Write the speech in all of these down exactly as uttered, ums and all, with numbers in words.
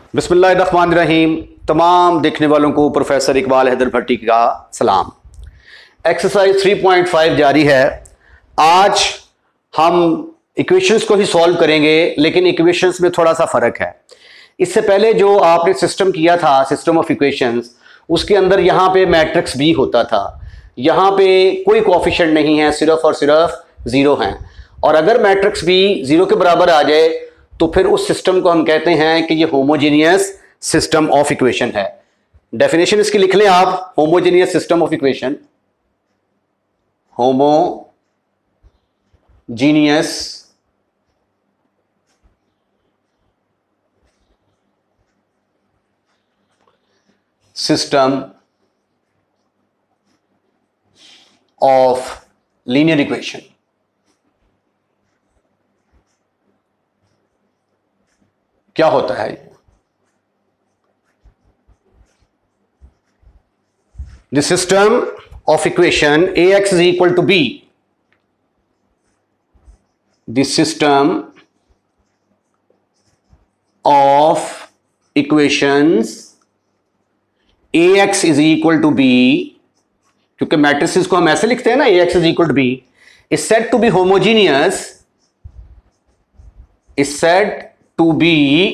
बिस्मिल्लाहिर्रहमानिर्रहीम। तमाम देखने वालों को प्रोफेसर इकबाल हैदर भट्टी का सलाम। एक्सरसाइज थ्री पॉइंट फाइव जारी है। आज हम इक्वेशंस को ही सॉल्व करेंगे, लेकिन इक्वेशंस में थोड़ा सा फ़र्क है। इससे पहले जो आपने सिस्टम किया था, सिस्टम ऑफ इक्वेशंस, उसके अंदर यहाँ पे मैट्रिक्स बी होता था। यहाँ पे कोई कोएफिशिएंट नहीं है, सिर्फ और सिर्फ ज़ीरो हैं। और अगर मैट्रिक्स बी ज़ीरो के बराबर आ जाए तो फिर उस सिस्टम को हम कहते हैं कि ये होमोजीनियस सिस्टम ऑफ इक्वेशन है। डेफिनेशन इसकी लिख लें आप, homogeneous system of equation, homogeneous system of linear equation. क्या होता है ये? The system of equation A X is equal to B, the system of equations A X is equal to B, क्योंकि मैट्रिसेस को हम ऐसे लिखते हैं ना, A X is equal to B, is said to be homogeneous, is said to be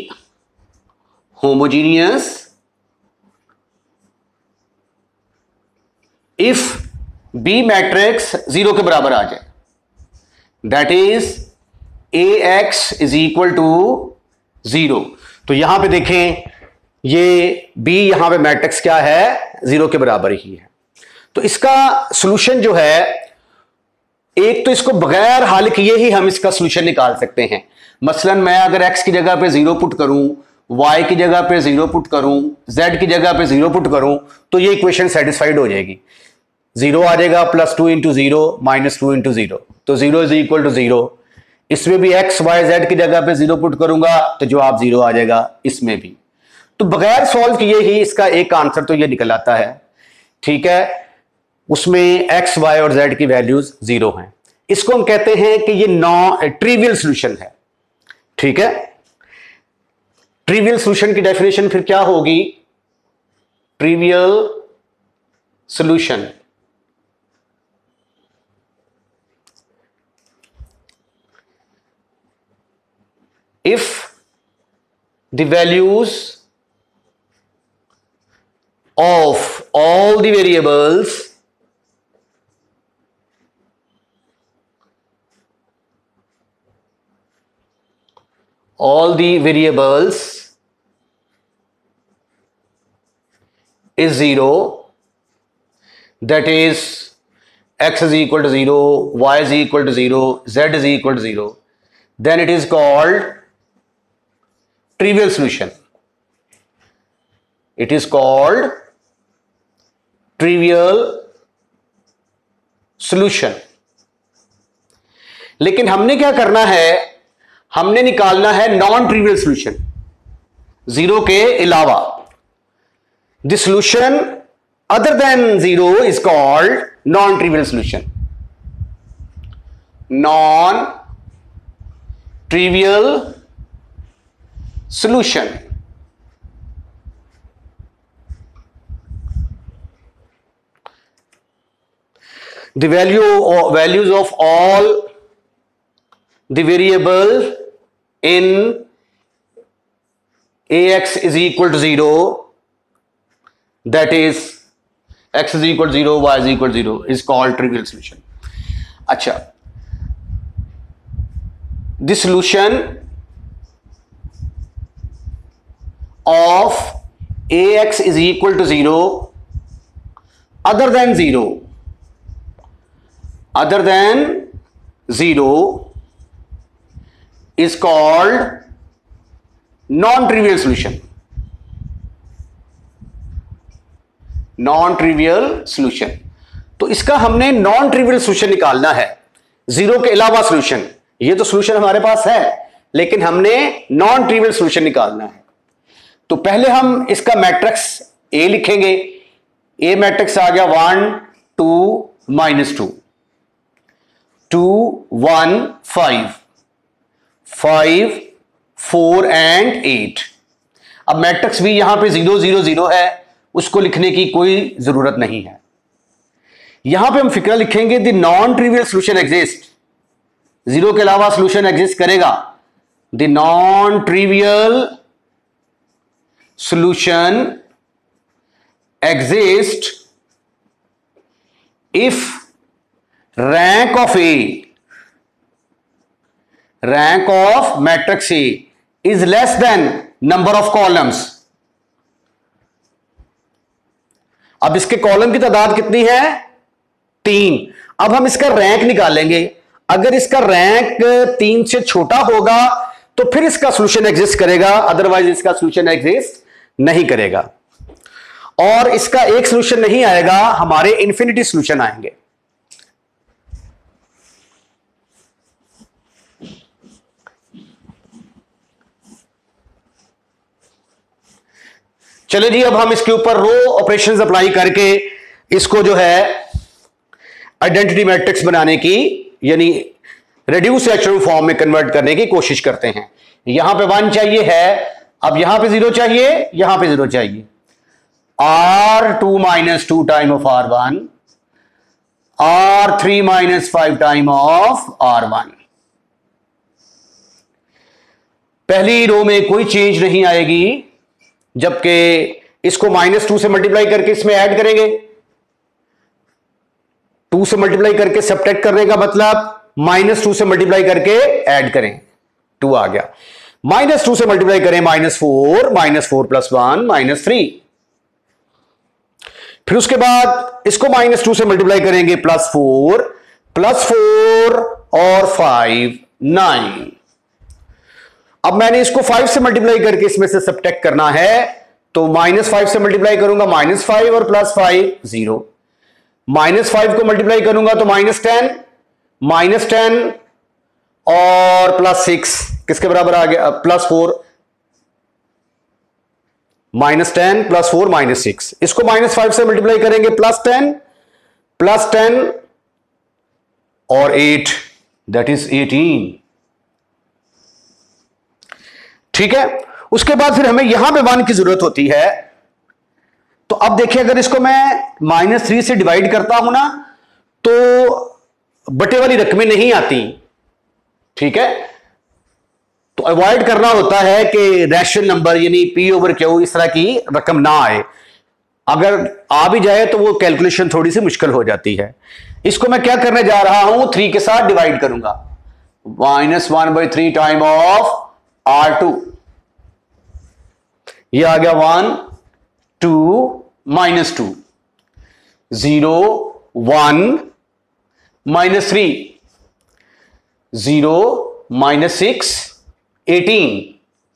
homogeneous if B matrix zero के बराबर आ जाए, that is A X is equal to zero. तो यहां पे देखें, ये B यहां पे मैट्रिक्स क्या है, जीरो के बराबर ही है। तो इसका सॉल्यूशन जो है, एक तो इसको बगैर हल किए ही हम इसका सॉल्यूशन निकाल सकते हैं। मसलन मैं अगर x की जगह पे जीरो पुट करूं, y की जगह पे जीरो पुट करूं, z की जगह पे जीरो पुट करूं, तो ये इक्वेशन सेटिस्फाइड हो जाएगी। जीरो आ जाएगा, plus two into zero minus two into zero, तो zero is equal to zero. इसमें भी x, y, z की जगह पे जीरो पुट करूंगा तो जवाब जीरो आ जाएगा, इसमें भी। तो बगैर सॉल्व किए ही इसका एक आंसर तो ये निकल आता है, ठीक है। उसमें x, y और z की वैल्यूज जीरो हैं। इसको हम कहते हैं कि ये नॉन ट्रिवियल सॉल्यूशन है, ठीक है। ट्रिवियल सॉल्यूशन की डेफिनेशन फिर क्या होगी? Trivial solution if the values of all the variables all the variables is zero, that is x is equal to zero, y is equal to zero, z is equal to zero, then it is called trivial solution. It is called trivial solution. लेकिन हमने क्या करना है, हमने निकालना है non trivial solution, zero के अलावा। The solution other than zero is called non trivial solution. Non trivial solution the value values of all the variable in ax is equal to zero, that is x is equal to zero, y is equal to zero, is called trivial solution. अच्छा, the solution of ax is equal to zero other than zero, other than zero is called non-trivial solution. Non-trivial solution, तो इसका हमने non-trivial solution निकालना है, zero के अलावा solution। ये तो solution हमारे पास है, लेकिन हमने non-trivial solution निकालना है। तो पहले हम इसका मैट्रिक्स A लिखेंगे। A मैट्रिक्स आ गया one two minus two, two one five, five four and eight. अब मैट्रिक्स भी यहां पे जीरो जीरो जीरो है, उसको लिखने की कोई जरूरत नहीं है। यहां पे हम फिक्रा लिखेंगे the non trivial solution exist, zero के अलावा सोल्यूशन एग्जिस्ट करेगा। The non trivial solution exist if rank of A rank of matrix A is less than number of columns. अब इसके कॉलम की तादाद कितनी है? तीन। अब हम इसका रैंक निकालेंगे। अगर इसका रैंक तीन से छोटा होगा तो फिर इसका सॉल्यूशन एग्जिस्ट करेगा, अदरवाइज इसका सॉल्यूशन एग्जिस्ट नहीं करेगा। और इसका एक सॉल्यूशन नहीं आएगा, हमारे इंफिनिटी सॉल्यूशन आएंगे। चलो जी, अब हम इसके ऊपर रो ऑपरेशंस अप्लाई करके इसको जो है आइडेंटिटी मैट्रिक्स बनाने की, यानी रेड्यूस एचेलॉन फॉर्म में कन्वर्ट करने की कोशिश करते हैं। यहां पे वन चाहिए है, अब यहां पे जीरो चाहिए, यहां पे जीरो चाहिए। R two minus two time of R one, R three minus five time of R one. पहली रो में कोई चेंज नहीं आएगी, जबकि इसको माइनस टू से मल्टीप्लाई करके इसमें ऐड करेंगे। टू से मल्टीप्लाई करके सब्ट्रैक्ट करने का मतलब माइनस टू से मल्टीप्लाई करके ऐड करें, टू आ गया। माइनस टू से मल्टीप्लाई करें minus four, minus four plus one minus three. फिर उसके बाद इसको माइनस टू से मल्टीप्लाई करेंगे प्लस फोर, प्लस फोर और फाइव नाइन। अब मैंने इसको फाइव से मल्टीप्लाई करके इसमें से सब्ट्रैक्ट करना है, तो माइनस फाइव से मल्टीप्लाई करूंगा माइनस फाइव और plus five zero. Minus five को मल्टीप्लाई करूंगा तो माइनस टेन, माइनस टेन और प्लस सिक्स किसके बराबर आ गया? Plus four, minus ten plus four minus six. इसको माइनस फाइव से मल्टीप्लाई करेंगे प्लस टेन, प्लस टेन और एट, दैट इज एटीन। ठीक है, उसके बाद फिर हमें यहां पे वन की जरूरत होती है। तो अब देखिए, अगर इसको मैं माइनस थ्री से डिवाइड करता हूं ना, तो बटे वाली रकमें नहीं आती। ठीक है, तो अवॉइड करना होता है कि रैशनल नंबर यानी पी ओवर क्यू इस तरह की रकम ना आए। अगर आ भी जाए तो वो कैलकुलेशन थोड़ी सी मुश्किल हो जाती है। इसको मैं क्या करने जा रहा हूं, थ्री के साथ डिवाइड करूंगा। Minus one by three time of R two, ये आ गया one two minus two, zero one minus three, zero minus six eighteen.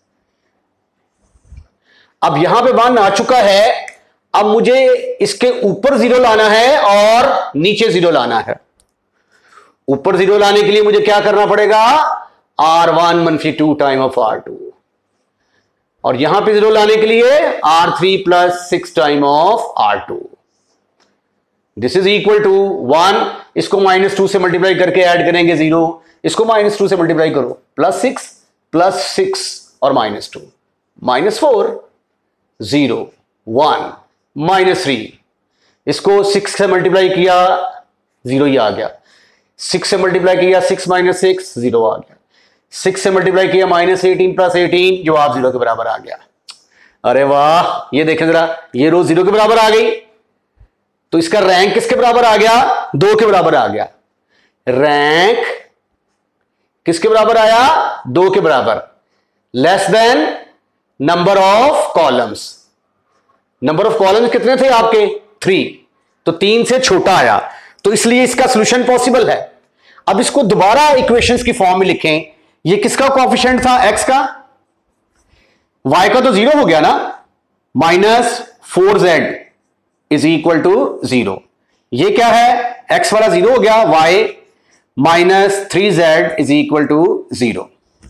अब यहां पे वन आ चुका है, अब मुझे इसके ऊपर जीरो लाना है और नीचे जीरो लाना है। ऊपर जीरो लाने के लिए मुझे क्या करना पड़ेगा? आर वन मनफी two time of R two, और यहां पे जीरो लाने के लिए R three plus six time of R two. This is equal to one. इसको माइनस टू से मल्टीप्लाई करके ऐड करेंगे जीरो, इसको माइनस टू से मल्टीप्लाई करो प्लस सिक्स, प्लस सिक्स और minus two, minus four, zero one minus three. इसको six से मल्टीप्लाई किया, जीरो ही आ गया। सिक्स से मल्टीप्लाई किया, सिक्स माइनस सिक्स, जीरो आ गया। सिक्स से मल्टीप्लाई किया माइनस एटीन प्लस एटीन, जवाब जीरो के बराबर आ गया। अरे वाह, ये देखें जरा, ये रो जीरो के बराबर आ गई। तो इसका रैंक किसके बराबर आ गया? दो के बराबर आ गया। रैंक किसके बराबर आया? दो के बराबर। Less than number of columns. Number of columns कितने थे आपके? थ्री। तो तीन से छोटा आया, तो इसलिए इसका सॉल्यूशन पॉसिबल है। अब इसको दोबारा इक्वेशंस की फॉर्म में लिखें। ये किसका कोएफिशिएंट था? एक्स का। वाई का तो जीरो हो गया ना, minus four Z is equal to zero. ये क्या है? एक्स वाला जीरो हो गया, Y minus three Z is equal to zero.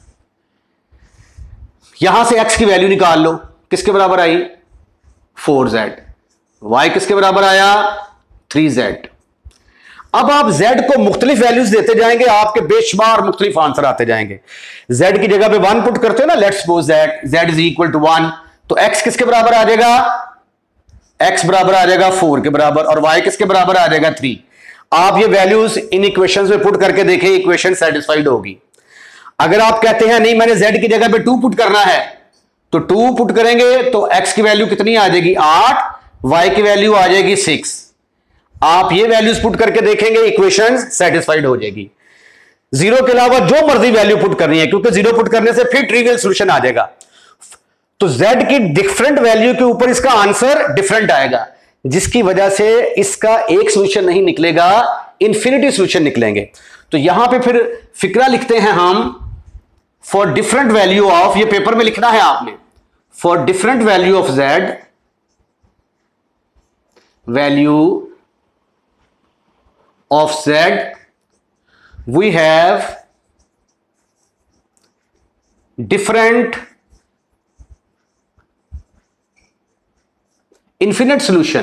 यहां से एक्स की वैल्यू निकाल लो, किसके बराबर आई? Four Z. वाई किसके बराबर आया? Three Z. अब आप z को मुख्तलिफ वैल्यूज देते जाएंगे, आपके बेशुमार मुख्तलिफ आंसर आते जाएंगे। z की जगह पे वन पुट करते हो ना, let's suppose that z is equal to one, तो x किसके बराबर आ जाएगा, x बराबर आ जाएगा फोर के बराबर, और y किसके बराबर आ जाएगा थ्री। आप ये वैल्यूज इन इक्वेशंस में पुट करके देखें, इक्वेशन सेटिस्फाइड होगी। अगर आप कहते हैं नहीं मैंने z की जगह पे टू पुट करना है, तो टू पुट करेंगे तो x की वैल्यू कितनी आ जाएगी आठ, y की वैल्यू आ जाएगी सिक्स। आप ये वैल्यूज पुट करके देखेंगे, इक्वेशन सेटिस्फाइड हो जाएगी। जीरो के अलावा जो मर्जी वैल्यू पुट करनी है, क्योंकि जीरो पुट करने से फिर ट्रिवियल सॉल्यूशन आ जाएगा। तो z की डिफरेंट वैल्यू के ऊपर इसका आंसर डिफरेंट आएगा, जिसकी वजह से इसका एक सॉल्यूशन नहीं निकलेगा, इंफिनिटी सॉल्यूशन निकलेंगे। तो यहां पे फिर फिक्रा लिखते हैं हम, फॉर डिफरेंट वैल्यू ऑफ, ये पेपर में लिखना है आपने, for different value of z, value of z we have different infinite solution।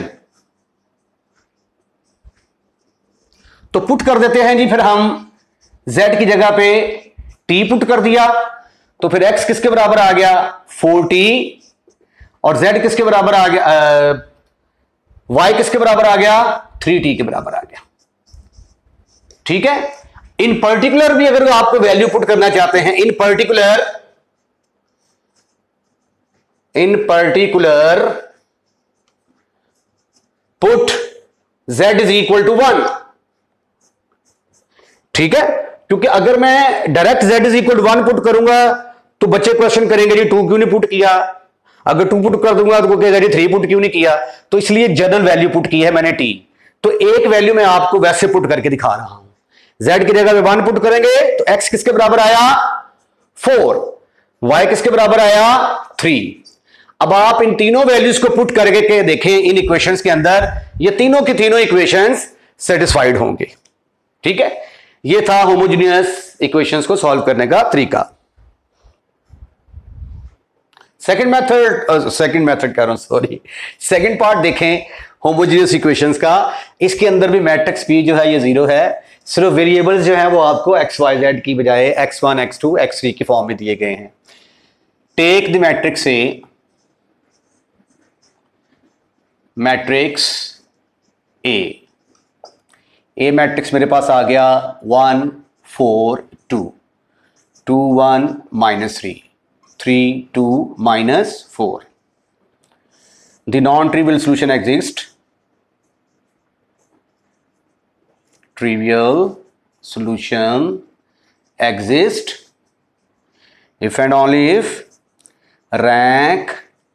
तो पुट कर देते हैं जी, फिर हम z की जगह पे t पुट कर दिया, तो फिर x किसके बराबर आ गया फोर टी, और z किसके बराबर आ गया, y किसके बराबर आ गया थ्री टी के बराबर आ गया। ठीक है, इन पर्टिकुलर भी अगर आपको वैल्यू पुट करना चाहते हैं, in particular in particular put z is equal to one. ठीक है, क्योंकि अगर मैं direct z is equal to one put करूंगा तो बच्चे क्वेश्चन करेंगे जी टू क्यों नहीं पुट किया, अगर टू पुट कर दूंगा तो कहेगा जी थ्री पुट क्यों नहीं किया। तो इसलिए जनरल वैल्यू पुट की है मैंने t। तो एक वैल्यू मैं आपको वैसे पुट करके दिखा रहा हूं, z की जगह पे वन पुट करेंगे तो x किसके बराबर आया फोर, y किसके बराबर आया थ्री। अब आप इन तीनों वैल्यूज को पुट करके के देखें इन इक्वेशंस के अंदर, ये तीनों की तीनों इक्वेशंस सेटिस्फाइड होंगे। ठीक है, ये था होमोजेनियस इक्वेशंस को सॉल्व करने का तरीका। सेकंड मेथड, सेकंड मेथड कह रहा हूं सॉरी, सेकंड पार्ट देखें होमोजेनियस इक्वेशंस का। इसके अंदर भी मैट्रिक्स p जो है ये जीरो है, सिर्फ वेरिएबल्स जो हैं वो आपको एक्स वाई जेड की बजाय X one X two x three की फॉर्म में दिए गए हैं। टेक द मैट्रिक्स से मैट्रिक्स ए, ए मैट्रिक्स मेरे पास आ गया one four two, two one minus three, three two minus four. The non trivial solution exist, trivial solution exist if and only if rank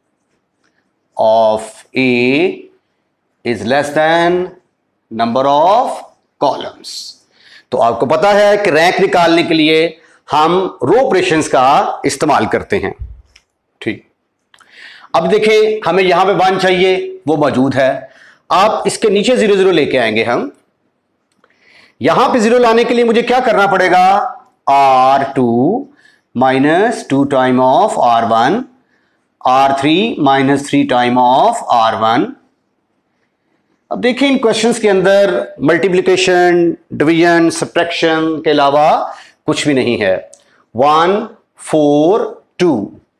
of A is less than number of columns। तो आपको पता है कि rank निकालने के लिए हम रो operations का इस्तेमाल करते हैं। ठीक, अब देखें हमें यहां पे वन चाहिए, वो मौजूद है। आप इसके नीचे जीरो जीरो लेके आएंगे हम। यहां पे जीरो लाने के लिए मुझे क्या करना पड़ेगा, R two minus two time of R one, R three minus three time of R one. अब देखिए इन क्वेश्चंस के अंदर मल्टीप्लिकेशन, डिवीजन, सब्ट्रैक्शन के अलावा कुछ भी नहीं है। वन फोर टू,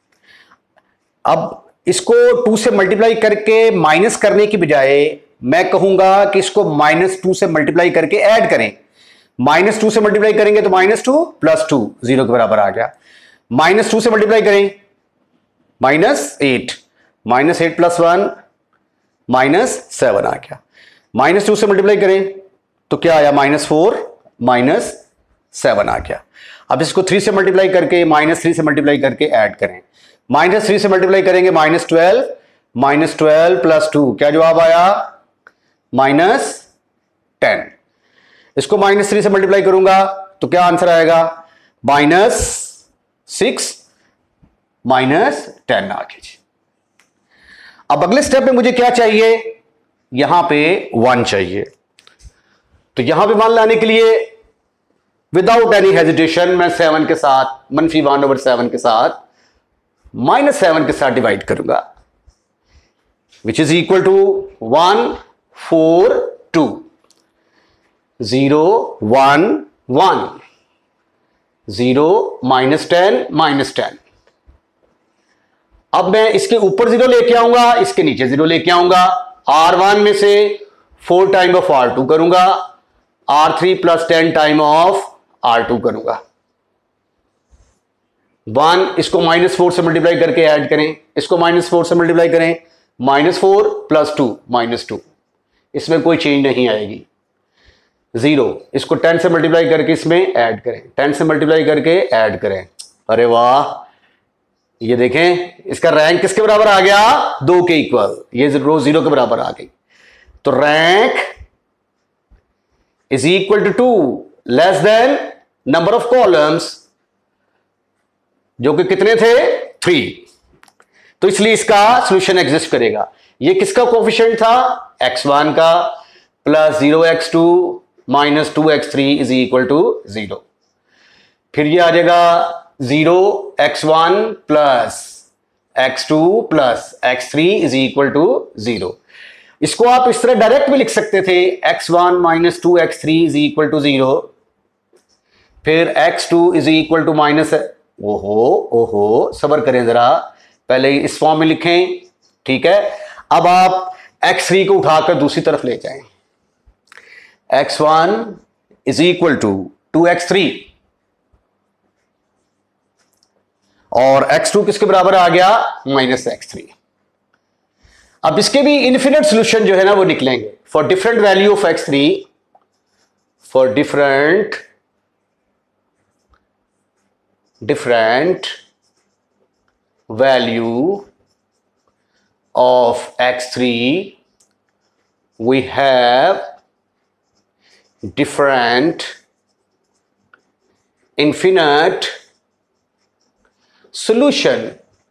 अब इसको टू से मल्टीप्लाई करके माइनस करने की बजाय मैं कहूंगा कि इसको माइनस टू से मल्टीप्लाई करके ऐड करें। माइनस टू से मल्टीप्लाई करेंगे तो minus two plus two zero के बराबर आ गया। माइनस टू से मल्टीप्लाई करें minus eight, minus eight plus one minus seven आ गया। माइनस टू से मल्टीप्लाई करें तो क्या आया माइनस फोर, माइनस सेवन आ गया। अब इसको थ्री से मल्टीप्लाई करके माइनस थ्री से मल्टीप्लाई करके ऐड करें। माइनस थ्री से मल्टीप्लाई करेंगे minus twelve, minus twelve plus two, क्या जवाब आया माइनस टेन। इसको माइनस थ्री से मल्टीप्लाई करूंगा तो क्या आंसर आएगा माइनस सिक्स, माइनस टेन आ गया जी। अब अगले स्टेप में मुझे क्या चाहिए, यहां पे वन चाहिए। तो यहां पे वन लाने के लिए विदाउट एनी हेजिटेशन मैं सेवन के साथ, मनफी वन ओवर सेवन के साथ माइनस सेवन के साथ डिवाइड करूंगा, which is equal to one four two, zero one one, zero minus ten minus ten. अब मैं इसके ऊपर जीरो लेके आऊंगा, इसके नीचे जीरो लेके आऊंगा। आर वन में से four time of R two करूंगा, R three plus ten time of R two करूंगा। वन, इसको माइनस फोर से मल्टीप्लाई करके ऐड करें, इसको माइनस फोर से मल्टीप्लाई करें, minus four plus two minus two, इसमें कोई चेंज नहीं आएगी। जीरो, इसको टेन से मल्टीप्लाई करके इसमें ऐड करें, टेन से मल्टीप्लाई करके ऐड करें। अरे वाह, ये देखें इसका रैंक किसके बराबर आ गया, दो के इक्वल। ये रो जीरो के बराबर आ गई। तो rank is equal to two less than number of columns, जो कि कितने थे, थ्री। तो इसलिए इसका सॉल्यूशन एग्जिस्ट करेगा। ये किसका कोफिशिएंट था, एक्स वन का, plus zero x two minus two x three is equal to zero. फिर ये आ जाएगा zero x one plus x two plus x three is equal to zero. इसको आप इस तरह डायरेक्ट भी लिख सकते थे, x one minus two x three is equal to zero, फिर x two is equal to minus, ओहो ओहो सबर करें जरा, पहले इस फॉर्म में लिखें, ठीक है। अब आप एक्स थ्री को उठाकर दूसरी तरफ ले जाएं, x one is equal to two x three और एक्स टू किसके बराबर आ गया, माइनस एक्स थ्री। अब इसके भी इन्फिनिट सॉल्यूशन जो है ना वो निकलेंगे for different value of x three, for different different value of x three we have different infinite solution.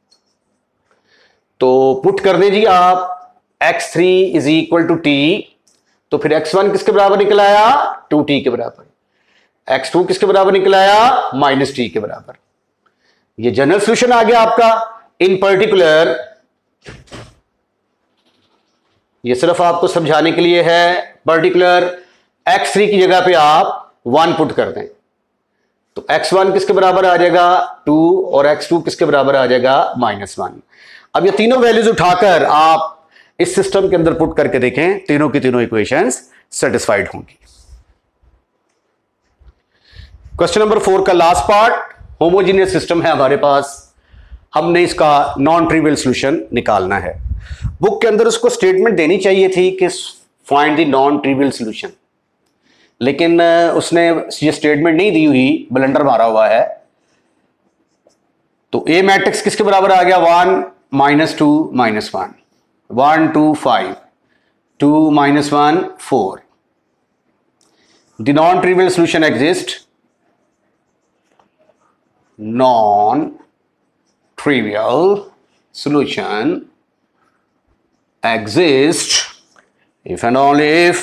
तो पुट कर दीजिए आप x three is equal to t, तो फिर एक्स वन किसके बराबर निकल आया, टू टी के बराबर, एक्स टू किसके बराबर निकल आया, माइनस टी के बराबर। ये जनरल सॉल्यूशन आ गया आपका। इन पर्टिकुलर ये सिर्फ आपको समझाने के लिए है, पर्टिकुलर एक्स थ्री की जगह पे आप वन पुट कर दें, तो एक्स वन किसके बराबर आ जाएगा, टू, और एक्स टू किसके बराबर आ जाएगा, माइनस वन। अब ये तीनों वैल्यूज उठाकर आप इस सिस्टम के अंदर पुट करके देखें, तीनों की तीनों इक्वेशंस सेटिस्फाइड होंगी। क्वेश्चन नंबर फोर का लास्ट पार्ट, होमोजीनियस सिस्टम है हमारे पास, हमने इसका नॉन ट्रिवियल सॉल्यूशन निकालना है। बुक के अंदर उसको स्टेटमेंट देनी चाहिए थी कि find the non trivial solution, लेकिन उसने ये स्टेटमेंट नहीं दी हुई, ब्लंडर मारा हुआ है। तो ए मैट्रिक्स किसके बराबर आ गया, one minus two minus one, one two five, two minus one four. The non trivial solution exist, non trivial solution exist if and only if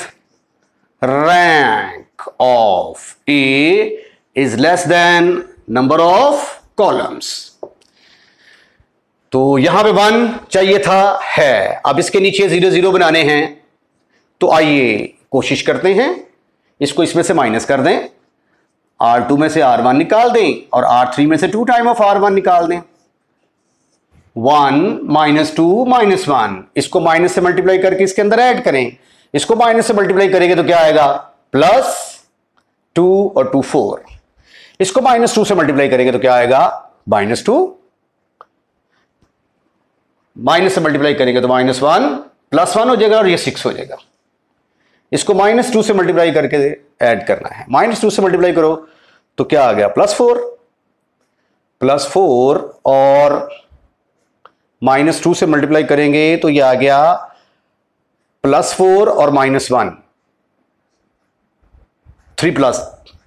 rank of A is less than number of columns। तो यहां पे one चाहिए था, है। अब इसके नीचे zero zero बनाने हैं, तो आइए कोशिश करते हैं, इसको इसमें से माइनस कर दें, आर टू में से आर वन निकाल दें और आर थ्री में से two time of R one निकाल दें। One minus two minus one, इसको माइनस से मल्टीप्लाई करके इसके अंदर ऐड करें, इसको माइनस से मल्टीप्लाई करेंगे तो क्या आएगा, प्लस टू और टू फोर, इसको माइनस टू से मल्टीप्लाई करेंगे तो क्या आएगा, माइनस टू, माइनस से मल्टीप्लाई करेंगे तो माइनस वन, प्लस वन हो जाएगा और ये सिक्स हो जाएगा। इसको माइनस टू से मल्टीप्लाई करके ऐड करना है, माइनस टू से मल्टीप्लाई करो तो क्या आ गया, प्लस फोर, प्लस फोर और माइनस टू से मल्टीप्लाई करेंगे तो ये आ गया प्लस फोर और minus one, three plus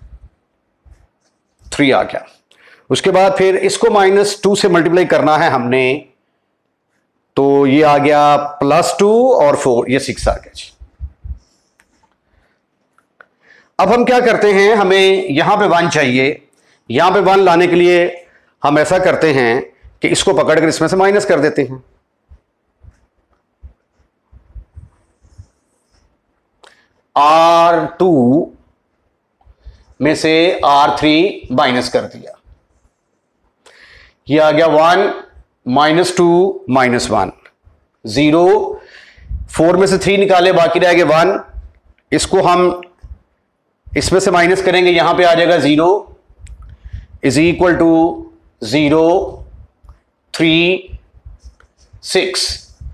three आ गया। उसके बाद फिर इसको माइनस टू से मल्टीप्लाई करना है हमने, तो ये आ गया प्लस टू और फोर, ये सिक्स आ गया जी। अब हम क्या करते हैं, हमें यहां पे वन चाहिए, यहां पे वन लाने के लिए हम ऐसा करते हैं कि इसको पकड़कर इसमें से माइनस कर देते हैं। आर टू में से आर थ्री माइनस कर दिया, ये आ गया one minus two minus one, zero, four में से थ्री निकाले बाकी रह गए वन, इसको हम इसमें से माइनस करेंगे, यहां पे आ जाएगा zero is equal to zero three six.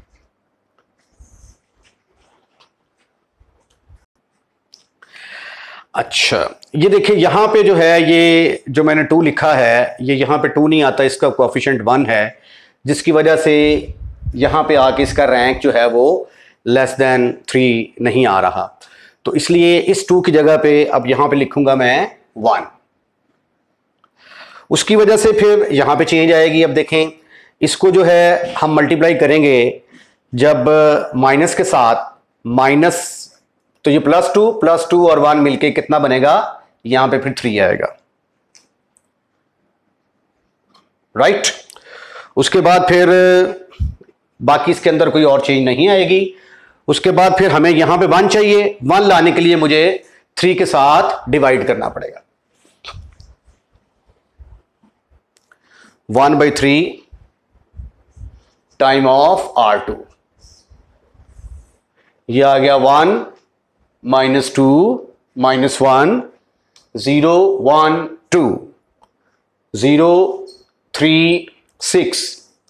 अच्छा ये देखिए यहां पे जो है ये जो मैंने टू लिखा है ये यहां पे टू नहीं आता, इसका कोएफिशिएंट वन है, जिसकी वजह से यहां पे आके इसका रैंक जो है वो लेस देन थ्री नहीं आ रहा। तो इसलिए इस टू की जगह पे अब यहां पे लिखूंगा मैं वन, उसकी वजह से फिर यहां पे चेंज आएगी। अब देखें इसको जो है हम मल्टीप्लाई करेंगे जब माइनस के साथ, माइनस तो ये प्लस टू प्लस टू और वन मिलके कितना बनेगा, यहां पे फिर थ्री आएगा, राइट। उसके बाद फिर बाकी इसके अंदर कोई और चेंज नहीं आएगी। उसके बाद फिर हमें यहां पे वन चाहिए, वन लाने के लिए मुझे थ्री के साथ डिवाइड करना पड़ेगा, one by three time of R two, ये आ गया one minus two minus one, zero one two, zero three six.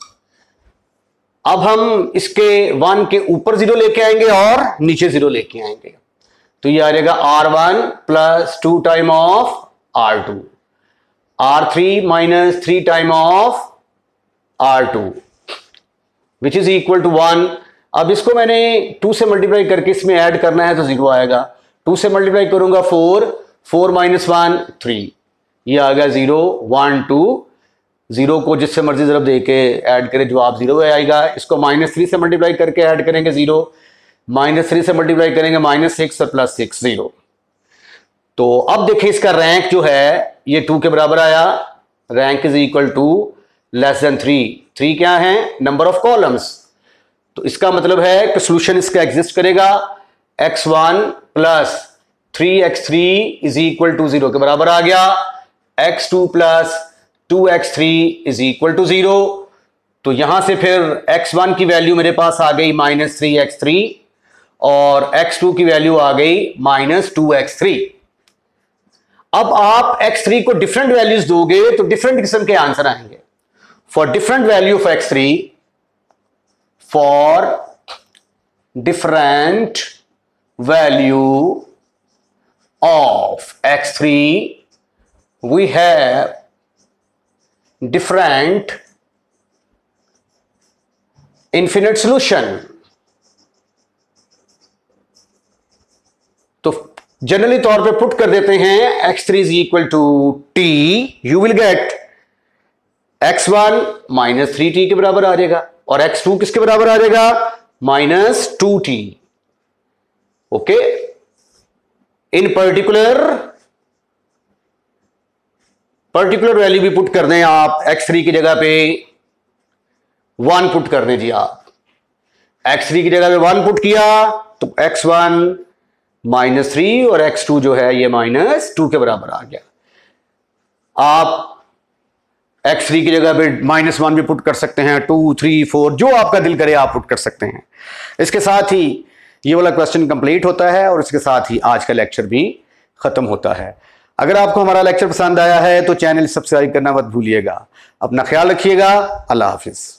अब हम इसके वन के ऊपर जीरो लेके आएंगे और नीचे जीरो लेके आएंगे, तो ये आ जाएगा R one plus two time of R two, R three minus three time of R two which is equal to one. अब इसको मैंने टू से मल्टीप्लाई करके इसमें ऐड करना है तो जीरो आएगा, टू से मल्टीप्लाई करूंगा four, four minus one three, ये आ गया जीरो वन टू, जीरो को जिससे मर्जी जरूर दे के ऐड करें जवाब जीरो आएगा। इसको माइनस थ्री से मल्टीप्लाई करके ऐड करेंगे जीरो, माइनस थ्री से मल्टीप्लाई करेंगे माइनस सिक्स और प्लस सिक्स जीरो। तो अब देखिए इसका रैंक जो है ये टू के बराबर आया, rank is equal to less than three, three क्या है नंबर ऑफ कॉलम्स, तो इसका मतलब है कि सॉल्यूशन इसका एग्जिस्ट करेगा, x one plus three x three is equal to zero के बराबर आ गया, x two plus two x three is equal to zero. तो यहां से फिर एक्स वन की वैल्यू मेरे पास आ गई माइनस थ्री एक्स थ्री और एक्स टू की वैल्यू आ गई माइनस टू एक्स थ्री। अब आप एक्स थ्री को डिफरेंट वैल्यूज दोगे तो डिफरेंट किस्म के आंसर आएंगे। For different value of x three, for different value of x three we have different infinite solution। तो जनरली तौर पे पुट कर देते हैं x three is equal to t, you will get x one minus three t के बराबर आ जाएगा और एक्स टू किसके बराबर आ जाएगा, minus two t. Okay, in particular particular value भी पुट कर दें आप, एक्स थ्री की जगह पे वन पुट कर दें जी आप, एक्स थ्री की जगह पे वन पुट किया तो एक्स वन माइनस थ्री और एक्स टू जो है ये माइनस टू के बराबर आ गया। आप एक्स थ्री की जगह पे माइनस वन भी पुट कर सकते हैं, टू थ्री फोर जो आपका दिल करे आप पुट कर सकते हैं। इसके साथ ही ये वाला क्वेश्चन कंप्लीट होता है और इसके साथ ही आज का लेक्चर भी खत्म होता है। अगर आपको हमारा लेक्चर पसंद आया है तो चैनल सब्सक्राइब करना मत भूलिएगा। अपना ख्याल रखिएगा। अल्लाह हाफिज।